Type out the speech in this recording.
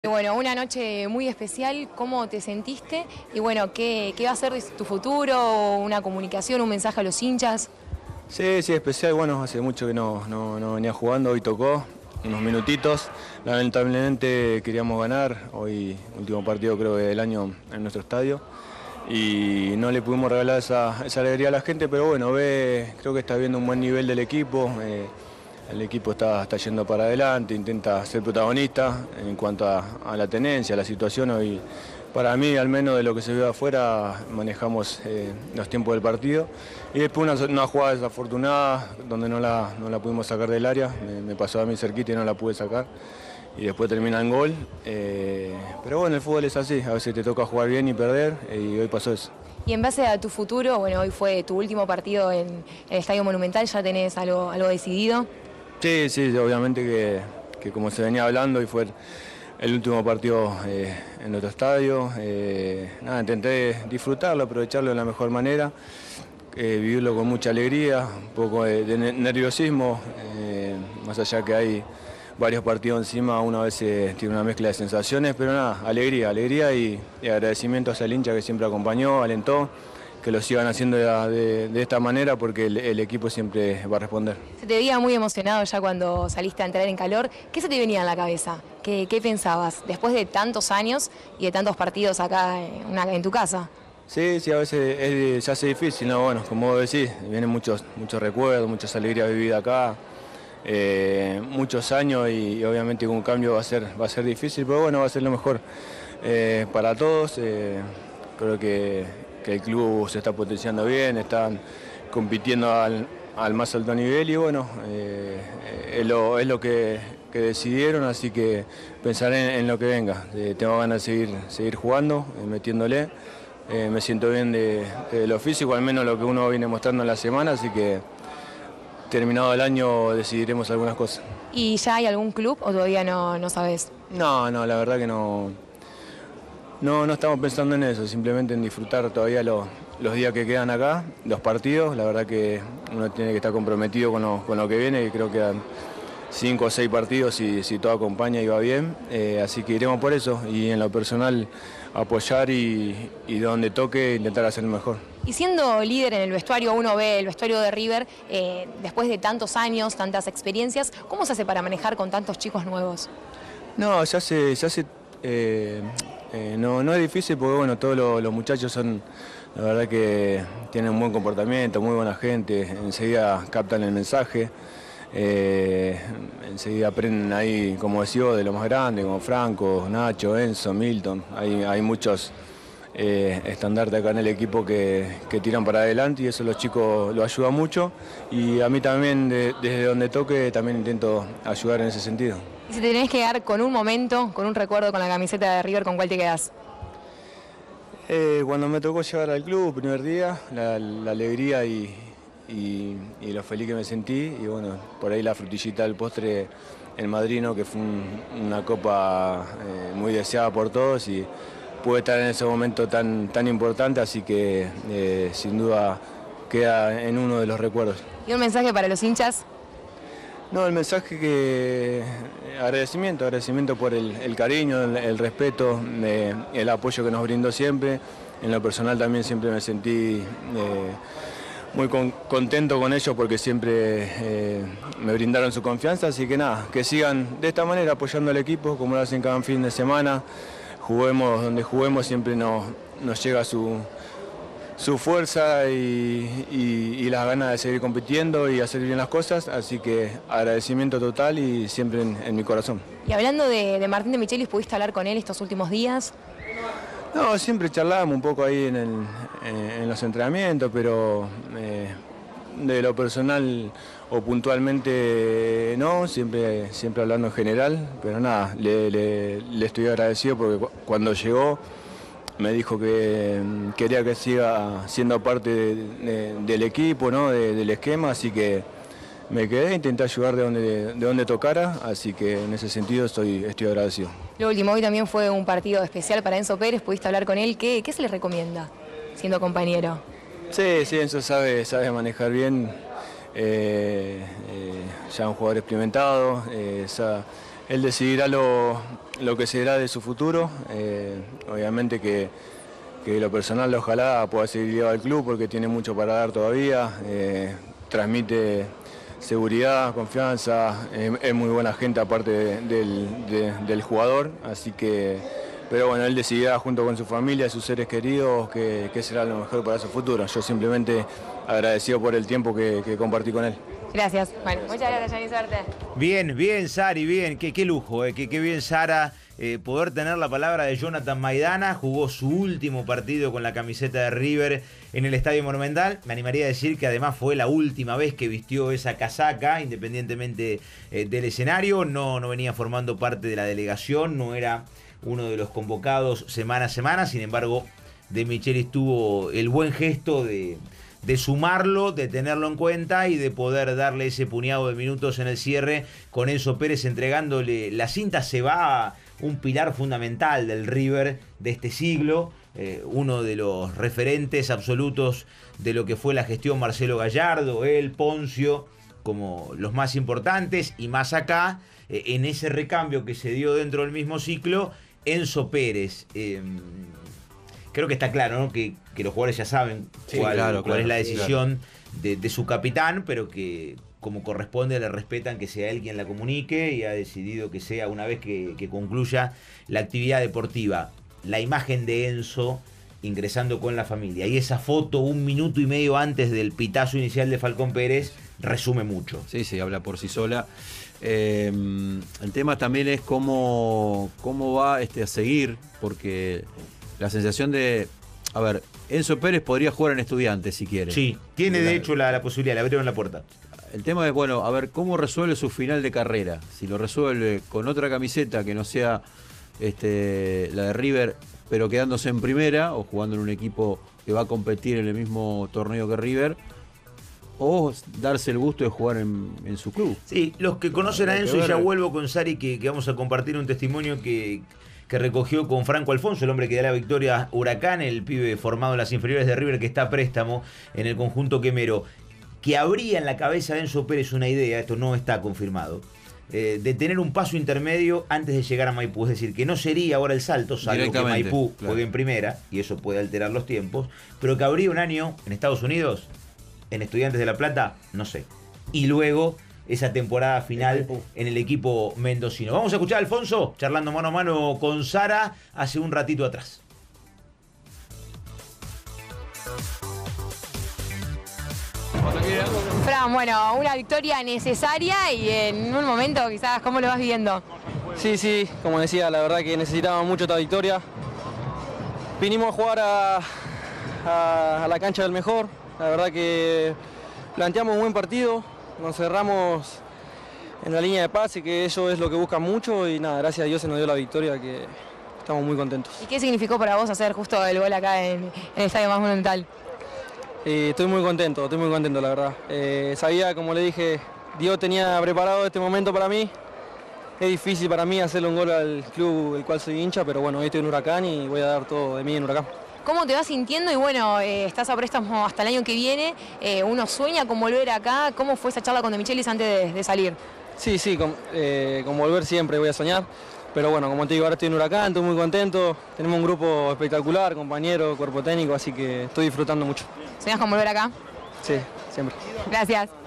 Bueno, una noche muy especial, ¿cómo te sentiste? Y bueno, ¿qué va a ser de tu futuro? ¿Una comunicación, un mensaje a los hinchas? Sí, sí, especial. Bueno, hace mucho que no venía jugando, hoy tocó unos minutitos. Lamentablemente queríamos ganar, hoy último partido creo que del año en nuestro estadio. Y no le pudimos regalar esa alegría a la gente, pero bueno, creo que está viendo un buen nivel del equipo. El equipo está yendo para adelante, intenta ser protagonista en cuanto a la tenencia, a la situación. Hoy, para mí, al menos de lo que se ve afuera, manejamos los tiempos del partido. Y después una jugada desafortunada donde no la pudimos sacar del área, me pasó a mí cerquita y no la pude sacar. Y después termina en gol. Pero bueno, el fútbol es así, a veces te toca jugar bien y perder, y hoy pasó eso. Y en base a tu futuro, bueno, hoy fue tu último partido en el Estadio Monumental, ¿ya tenés algo decidido? Sí, sí, obviamente que como se venía hablando y fue el último partido en nuestro estadio. Nada, intenté disfrutarlo, aprovecharlo de la mejor manera, vivirlo con mucha alegría, un poco de nerviosismo, más allá que hay varios partidos encima, uno a veces tiene una mezcla de sensaciones, pero nada, alegría y agradecimientos al hincha que siempre acompañó, alentó, que lo sigan haciendo de esta manera porque el equipo siempre va a responder. Se te veía muy emocionado ya cuando saliste a entrar en calor. ¿Qué se te venía a la cabeza? ¿Qué pensabas después de tantos años y de tantos partidos acá en tu casa? Sí, sí, a veces se hace difícil, ¿no? Bueno, como vos decís, vienen muchos recuerdos, muchas alegrías vividas acá, muchos años y obviamente con un cambio va a ser difícil, pero bueno, va a ser lo mejor para todos. Creo que el club se está potenciando bien, están compitiendo al más alto nivel y bueno, es lo que decidieron, así que pensaré en lo que venga. Tengo ganas de seguir jugando, metiéndole. Me siento bien de lo físico, al menos lo que uno viene mostrando en la semana, así que terminado el año decidiremos algunas cosas. ¿Y ya hay algún club o todavía no sabes? No, la verdad que no. No estamos pensando en eso, simplemente en disfrutar todavía los días que quedan acá, los partidos. La verdad que uno tiene que estar comprometido con lo que viene, y creo que quedan 5 o 6 partidos si todo acompaña y va bien. Así que iremos por eso y en lo personal apoyar y donde toque intentar hacer mejor. Y siendo líder en el vestuario, uno ve el vestuario de River, después de tantos años, tantas experiencias, ¿cómo se hace para manejar con tantos chicos nuevos? No, se hace no es difícil porque bueno, todos los muchachos son, la verdad que tienen un buen comportamiento, muy buena gente, enseguida captan el mensaje, enseguida aprenden ahí, como decía, de lo más grande, como Franco, Nacho, Enzo, Milton, hay muchos estandartes acá en el equipo que tiran para adelante y eso los chicos lo ayuda mucho y a mí también desde donde toque también intento ayudar en ese sentido. Y si te tenés que quedar con un momento, con un recuerdo con la camiseta de River, ¿con cuál te quedás? Cuando me tocó llegar al club, primer día, la alegría y lo feliz que me sentí y bueno, por ahí la frutillita del postre, el Madrino, que fue una copa muy deseada por todos y pude estar en ese momento tan importante, así que sin duda queda en uno de los recuerdos. ¿Y un mensaje para los hinchas? No, el mensaje agradecimiento por el cariño, el respeto, el apoyo que nos brindó siempre. En lo personal también siempre me sentí muy contento con ellos porque siempre me brindaron su confianza, así que nada, que sigan de esta manera apoyando al equipo como lo hacen cada fin de semana. Juguemos donde juguemos, siempre nos llega su fuerza y las ganas de seguir compitiendo y hacer bien las cosas, así que agradecimiento total y siempre en mi corazón. Y hablando de Martín de Michelis, ¿pudiste hablar con él estos últimos días? No, siempre charlábamos un poco ahí en los entrenamientos, pero de lo personal o puntualmente no, siempre hablando en general, pero nada, le estoy agradecido porque cuando llegó me dijo que quería que siga siendo parte del equipo, ¿no? Del esquema, así que me quedé, intenté ayudar de donde tocara, así que en ese sentido estoy agradecido. Lo último, hoy también fue un partido especial para Enzo Pérez, pudiste hablar con él, ¿qué se le recomienda siendo compañero? Sí, Enzo sabe manejar bien, ya un jugador experimentado, él decidirá lo que será de su futuro. Obviamente que lo personal ojalá pueda seguir ligado al club porque tiene mucho para dar todavía. Transmite seguridad, confianza, es muy buena gente aparte del jugador, así que, pero bueno, él decidirá junto con su familia, sus seres queridos, qué será lo mejor para su futuro. Yo simplemente agradecido por el tiempo que compartí con él. Gracias. Bueno, muchas gracias, Gianni, suerte. Bien, bien, Sari, bien. Qué lujo, qué bien, Sara, poder tener la palabra de Jonathan Maidana. Jugó su último partido con la camiseta de River en el Estadio Monumental. Me animaría a decir que además fue la última vez que vistió esa casaca, independientemente del escenario. No venía formando parte de la delegación, no era uno de los convocados semana a semana. Sin embargo, De Michelis tuvo el buen gesto de sumarlo, de tenerlo en cuenta y de poder darle ese puñado de minutos en el cierre con Enzo Pérez entregándole la cinta. Se va un pilar fundamental del River de este siglo, uno de los referentes absolutos de lo que fue la gestión Marcelo Gallardo, él, Poncio, como los más importantes, y más acá, en ese recambio que se dio dentro del mismo ciclo, Enzo Pérez. Creo que está claro, ¿no? que los jugadores ya saben cuál es la decisión de su capitán, pero que como corresponde le respetan que sea él quien la comunique y ha decidido que sea una vez que concluya la actividad deportiva. La imagen de Enzo ingresando con la familia y esa foto 1 minuto y medio antes del pitazo inicial de Falcón Pérez resume mucho. Sí, habla por sí sola. El tema también es cómo va a seguir, porque la sensación de... A ver, Enzo Pérez podría jugar en Estudiantes si quiere. Sí, tiene de hecho la posibilidad, le abrieron la puerta. El tema es, bueno, a ver, ¿cómo resuelve su final de carrera? Si lo resuelve con otra camiseta que no sea la de River, pero quedándose en primera, o jugando en un equipo que va a competir en el mismo torneo que River, o darse el gusto de jugar en su club. Sí, los que conocen a Enzo, y ya vuelvo con Sari, que vamos a compartir un testimonio que recogió con Franco Alfonso, el hombre que da la victoria a Huracán, el pibe formado en las inferiores de River que está a préstamo en el conjunto quemero, que habría en la cabeza de Enzo Pérez una idea, esto no está confirmado, de tener un paso intermedio antes de llegar a Maipú, es decir, que no sería ahora el salto, salvo que Maipú juegue en primera, y eso puede alterar los tiempos, pero que habría un año en Estados Unidos, en Estudiantes de La Plata, no sé, y luego esa temporada final en el equipo mendocino. Vamos a escuchar a Alfonso charlando mano a mano con Sara hace un ratito atrás. Fran, bueno, una victoria necesaria y en un momento quizás, ¿cómo lo vas viviendo? Sí, como decía, la verdad que necesitábamos mucho esta victoria. Vinimos a jugar a la cancha del mejor, la verdad que planteamos un buen partido, nos cerramos en la línea de pase, que eso es lo que buscan mucho y nada, gracias a Dios se nos dio la victoria, que estamos muy contentos. ¿Y qué significó para vos hacer justo el gol acá en el Estadio Más Monumental? Estoy muy contento, la verdad. Sabía, como le dije, Dios tenía preparado este momento para mí. Es difícil para mí hacerle un gol al club del cual soy hincha, pero bueno, hoy estoy en Huracán y voy a dar todo de mí en Huracán. ¿Cómo te vas sintiendo? Y bueno, estás a préstamo hasta el año que viene, uno sueña con volver acá. ¿Cómo fue esa charla con De Michelis antes de salir? Sí, con volver siempre voy a soñar. Pero bueno, como te digo, ahora estoy en Huracán, estoy muy contento. Tenemos un grupo espectacular, compañeros, cuerpo técnico, así que estoy disfrutando mucho. ¿Soñás con volver acá? Sí, siempre. Gracias.